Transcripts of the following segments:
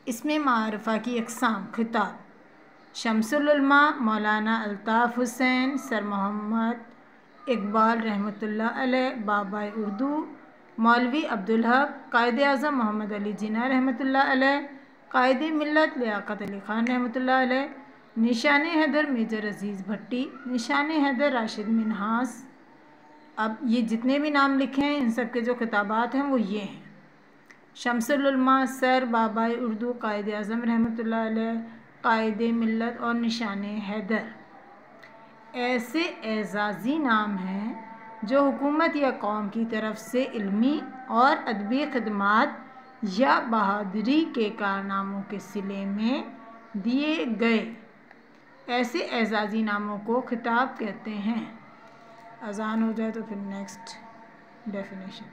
इसमें मारफा की अक़साम। खिताब शम्सुल उलमा मौलाना अल्ताफ़ हुसैन, सर मोहम्मद इकबाल रहमतुल्लाह अलैह, बाबा उर्दू मौलवी अब्दुल हक, कायदे आज़म मोहम्मद अली जिन्ना रहमतुल्लाह अलैह, कायदे मिल्लत लियाक़त अली ख़ान रहमतुल्लाह अलैह, निशान हैदर मेजर अज़ीज़ भट्टी, निशान हैदर राशिद मिन्हास। अब ये जितने भी नाम लिखे हैं इन सब के जो खिताबात हैं वो ये हैं। शम्सुल उलमा सर बाबा उर्दू कायदे आज़म रहमतुल्लाह अलैह, कायदे मिल्लत और निशान हैदर ऐसे एजाज़ी नाम हैं जो हुकूमत या कौम की तरफ से इल्मी और अदबी खिदमात या बहादुरी के कारनामों के सिले में दिए गए ऐसे एजाज़ी नामों को खिताब कहते हैं। अज़ान हो जाए तो फिर नेक्स्ट डेफिनेशन।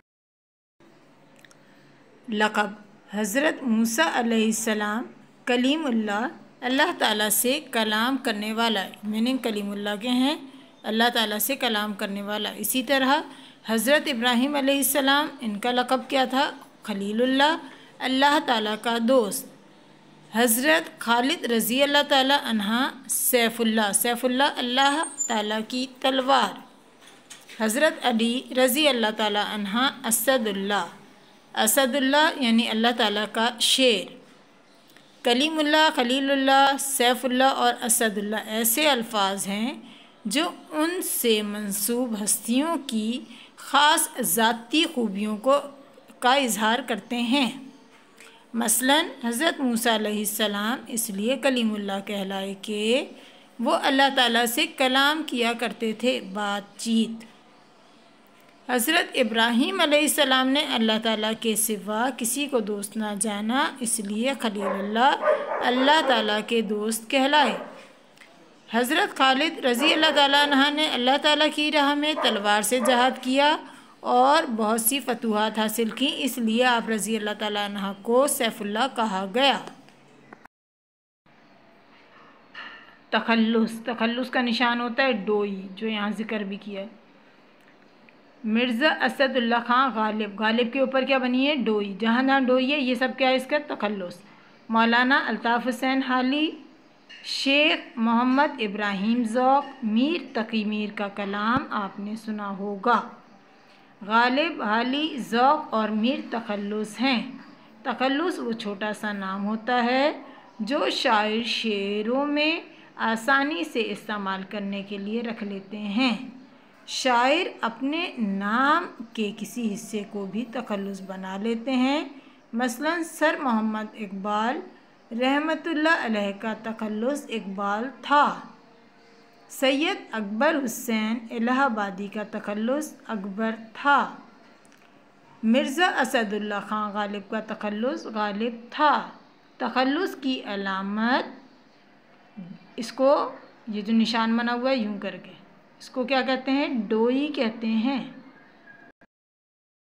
लक़ब हज़रत मूसा अलैहिस्सलाम कलीमुल्लाह, अल्लाह ताला से कलाम करने वाला। मीनिंग कलीमुल्लाह के हैं अल्लाह ताला से कलाम करने वाला। इसी तरह हज़रत इब्राहीम अलैहिस्सलाम, इनका लक़ब क्या था? खलीलुल्लाह, अल्लाह ताला का दोस्त। हज़रत खालिद रज़ी अल्लाह ताला अन्हा सैफ़ुल्लाह, सैफ़ुल्लाह अल्लाह ताला की तलवार। हज़रत अली रज़ी अल्लाह ताला अन्हा असदुल्लाह, असदुल्लाह यानी अल्लाह ताला का शेर। कलीमुल्लाह, खलीलुल्लाह, सैफ़ुल्लाह और असदुल्लाह ऐसे अल्फाज हैं जो उनसे मंसूब हस्तियों की ख़ास ज़ाती ख़ूबियों का इजहार करते हैं। मसलन हज़रत मूसा अलैहिस्सलाम इसलिए कलीमुल्लाह कहलाए कि वो अल्लाह ताला से कलाम किया करते थे, बातचीत। हज़रत इब्राहीम अलैहिस्सलाम ने अल्लाह ताला के सिवा किसी को दोस्त ना जाना, इसलिए खलीलुल्लाह अल्लाह ताला के दोस्त कहलाए। हज़रत खालिद रज़ी अल्लाह ताला अन्हा ने अल्लाह ताला की राह में तलवार से जहाद किया और बहुत सी फतूहात हासिल की, इसलिए आप रज़ी अल्लाह ताला अन्हा को सैफ़ुल्लाह कहा गया। तखल्लुस, तखल्लुस का निशान होता है डोई, जो यहाँ जिक्र भी किया है। मिर्ज़ा असदुल्ला ख़ान गालिब, गालिब के ऊपर क्या बनी है? डोई। जहाँ जहाँ डोई है ये सब क्या है? इसका तखल्लुस। मौलाना अल्ताफ़ हुसैन हाली, शेख मोहम्मद इब्राहीम ज़ौक़, मीर तकी मीर का कलाम आपने सुना होगा। गालिब, हाली, ज़ौक़ और मीर तखल्लुस हैं। तखल्लुस वो छोटा सा नाम होता है जो शायर शेरों में आसानी से इस्तेमाल करने के लिए रख लेते हैं। शायर अपने नाम के किसी हिस्से को भी तखल्लुस बना लेते हैं। मसलन सर मोहम्मद इकबाल रहमतुल्लाह अलैह का तखल्लुस इकबाल था। सैयद अकबर हुसैन इलाहाबादी का तखल्लुस अकबर था। मिर्ज़ा असदुल्ला ख़ान गालिब का तखल्लुस गालिब था। तखल्लुस की अलामत, इसको ये जो निशान बना हुआ है यूं करके, इसको क्या कहते हैं? डोई कहते हैं।